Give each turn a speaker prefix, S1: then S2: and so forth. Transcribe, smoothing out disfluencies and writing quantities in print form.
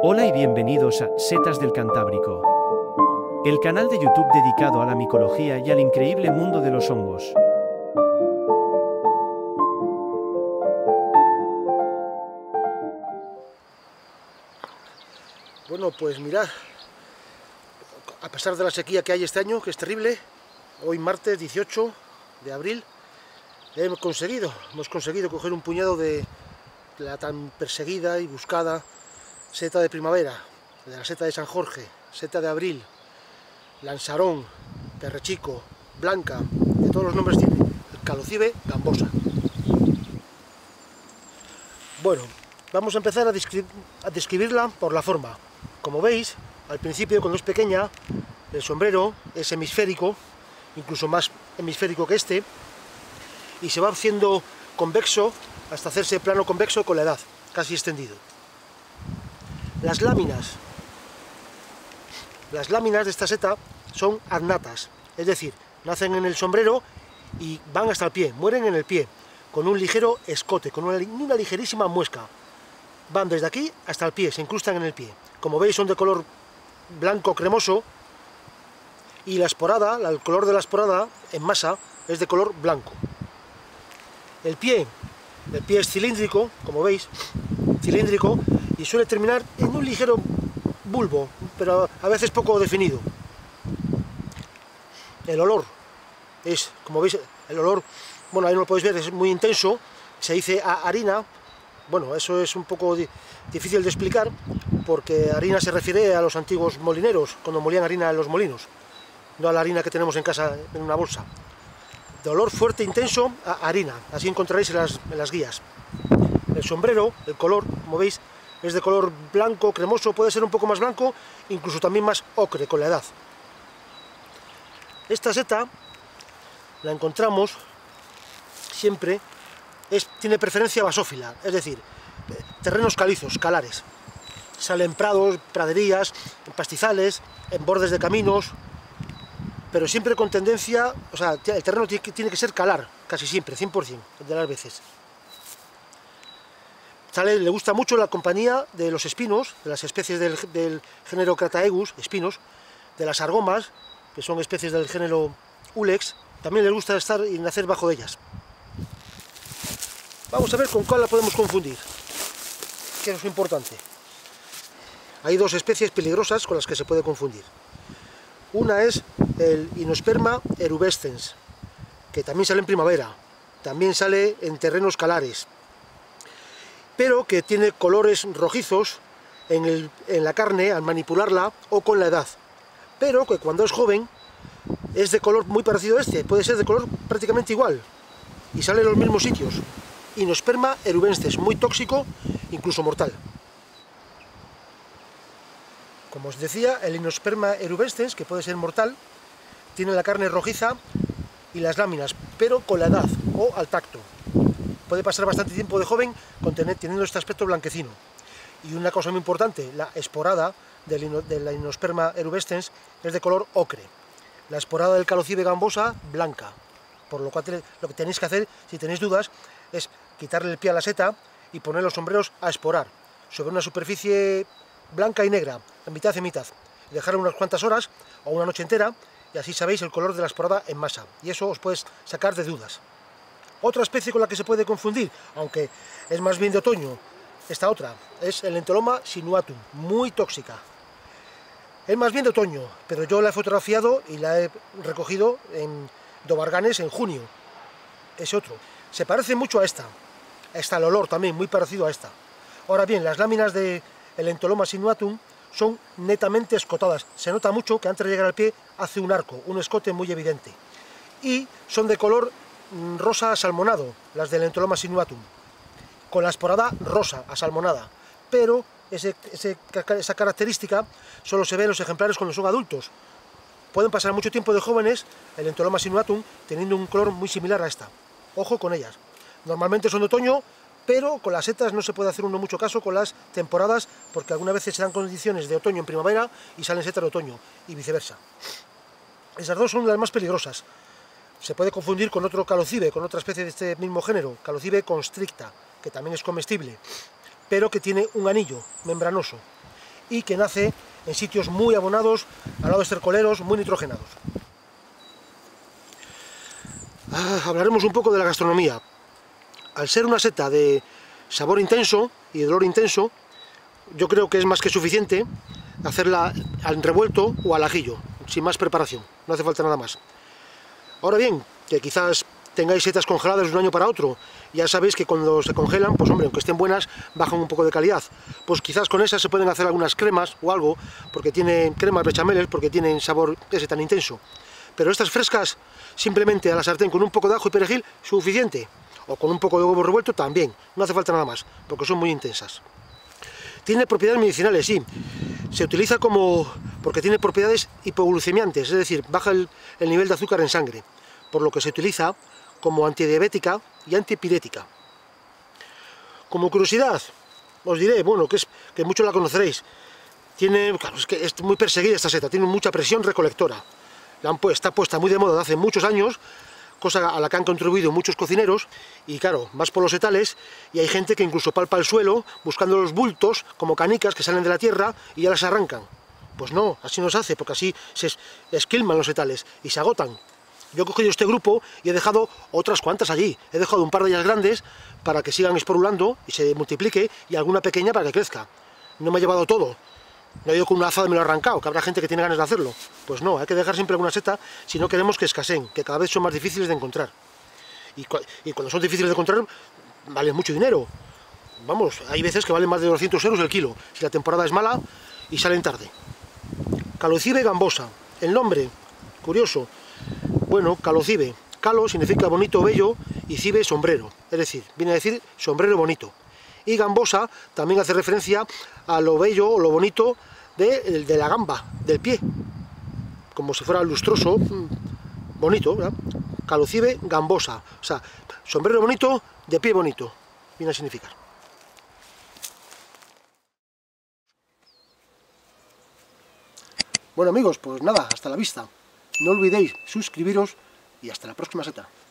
S1: Hola y bienvenidos a Setas del Cantábrico, el canal de YouTube dedicado a la micología y al increíble mundo de los hongos.
S2: Bueno, pues mirad, a pesar de la sequía que hay este año, que es terrible, hoy martes 18 de abril, hemos conseguido coger un puñado de la tan perseguida y buscada seta de primavera, de la seta de San Jorge, seta de abril, lansarón, perrechico, blanca, de todos los nombres tiene, el calocibe gambosa. Bueno, vamos a empezar a describirla por la forma. Como veis, al principio, cuando es pequeña, el sombrero es hemisférico, incluso más hemisférico que este, y se va haciendo convexo hasta hacerse plano convexo con la edad, casi extendido. Las láminas de esta seta son annatas, es decir, nacen en el sombrero y van hasta el pie, mueren en el pie, con un ligero escote, con una ligerísima muesca. Van desde aquí hasta el pie, se incrustan en el pie. Como veis, son de color blanco cremoso, y la esporada, el color de la esporada en masa es de color blanco. El pie es cilíndrico, como veis, cilíndrico, y suele terminar en un ligero bulbo, pero a veces poco definido. El olor es, como veis, el olor, bueno, ahí no lo podéis ver, es muy intenso, se dice harina. Bueno, eso es un poco difícil de explicar, porque harina se refiere a los antiguos molineros, cuando molían harina en los molinos, no a la harina que tenemos en casa en una bolsa. De olor fuerte, intenso, a harina, así encontraréis en las guías. El sombrero, el color, como veis, es de color blanco, cremoso, puede ser un poco más blanco, incluso también más ocre con la edad. Esta seta la encontramos siempre, tiene preferencia basófila, es decir, terrenos calizos, calares. Sale en prados, praderías, en pastizales, en bordes de caminos, pero siempre con tendencia, o sea, el terreno tiene que ser calar, casi siempre, 100% de las veces. Le gusta mucho la compañía de los espinos, de las especies del género Crataegus, espinos, de las argomas, que son especies del género Ulex, también les gusta estar y nacer bajo de ellas. Vamos a ver con cuál la podemos confundir, que es lo importante. Hay dos especies peligrosas con las que se puede confundir. Una es el Inosperma erubescens, que también sale en primavera, también sale en terrenos calares, pero que tiene colores rojizos en la carne al manipularla o con la edad, pero que cuando es joven es de color muy parecido a este, puede ser de color prácticamente igual, y sale en los mismos sitios. Inosperma erubescens, muy tóxico, incluso mortal. Como os decía, el Inosperma erubescens, que puede ser mortal, tiene la carne rojiza y las láminas, pero con la edad o al tacto. Puede pasar bastante tiempo de joven teniendo este aspecto blanquecino. Y una cosa muy importante, la esporada de la Inosperma erubescens es de color ocre. La esporada del calocibe gambosa, blanca. Por lo cual lo que tenéis que hacer, si tenéis dudas, es quitarle el pie a la seta y poner los sombreros a esporar sobre una superficie blanca y negra, en mitad y mitad, y dejarlo unas cuantas horas o una noche entera, y así sabéis el color de la esporada en masa, y eso os puede sacar de dudas. Otra especie con la que se puede confundir, aunque es más bien de otoño, esta otra, es el Lentoloma sinuatum, muy tóxica. Es más bien de otoño, pero yo la he fotografiado y la he recogido en Dobarganes en junio. Ese otro. Se parece mucho a esta. Está el olor también, muy parecido a esta. Ahora bien, las láminas del Lentoloma sinuatum son netamente escotadas. Se nota mucho que antes de llegar al pie hace un arco, un escote muy evidente. Y son de color rosa asalmonado, las del Lentoloma sinuatum, con la esporada rosa asalmonada. Pero esa característica solo se ve en los ejemplares cuando son adultos. Pueden pasar mucho tiempo de jóvenes, el Lentoloma sinuatum, teniendo un color muy similar a esta. Ojo con ellas. Normalmente son de otoño, pero con las setas no se puede hacer uno mucho caso con las temporadas, porque algunas veces se dan condiciones de otoño en primavera y salen setas de otoño, y viceversa. Esas dos son las más peligrosas. Se puede confundir con otro calocibe, con otra especie de este mismo género, calocibe constricta, que también es comestible, pero que tiene un anillo membranoso. y que nace en sitios muy abonados, al lado de estercoleros, muy nitrogenados. Hablaremos un poco de la gastronomía. Al ser una seta de sabor intenso y de olor intenso, yo creo que es más que suficiente hacerla al revuelto o al ajillo, sin más preparación, no hace falta nada más. Ahora bien, que quizás tengáis setas congeladas de un año para otro, ya sabéis que cuando se congelan, pues hombre, aunque estén buenas, bajan un poco de calidad. Pues quizás con esas se pueden hacer algunas cremas o algo, porque tienen cremas bechameles, porque tienen sabor ese tan intenso. Pero estas frescas, simplemente a la sartén con un poco de ajo y perejil, suficiente. O con un poco de huevo revuelto también, no hace falta nada más, porque son muy intensas. Tiene propiedades medicinales, sí. Se utiliza porque tiene propiedades hipoglucemiantes, es decir, baja el nivel de azúcar en sangre, por lo que se utiliza como antidiabética y antipirética. Como curiosidad, os diré, bueno, que muchos la conoceréis. Claro, es que es muy perseguida esta seta, tiene mucha presión recolectora. Está puesta muy de moda desde hace muchos años, cosa a la que han contribuido muchos cocineros, y claro, vas por los setales y hay gente que incluso palpa el suelo buscando los bultos como canicas que salen de la tierra y ya las arrancan. Pues no, así no se hace, porque así se esquilman los setales y se agotan. Yo he cogido este grupo y he dejado otras cuantas allí. He dejado un par de ellas grandes para que sigan esporulando y se multiplique, y alguna pequeña para que crezca. No me he llevado todo. No he ido con una azada y me lo he arrancado, que habrá gente que tiene ganas de hacerlo. Pues no, hay que dejar siempre alguna seta si no queremos que escaseen, que cada vez son más difíciles de encontrar. Y cuando son difíciles de encontrar, valen mucho dinero. Vamos, hay veces que valen más de 200 euros el kilo, si la temporada es mala y salen tarde. Calocibe gambosa. El nombre, curioso. Bueno, calocibe. Calo significa bonito, bello, y cibe, sombrero. Es decir, viene a decir sombrero bonito. Y gambosa también hace referencia a lo bello o lo bonito de la gamba, del pie. Como si fuera lustroso, bonito, ¿verdad? Calocibe gambosa. O sea, sombrero bonito, de pie bonito. Viene a significar. Bueno amigos, pues nada, hasta la vista. No olvidéis suscribiros y hasta la próxima seta.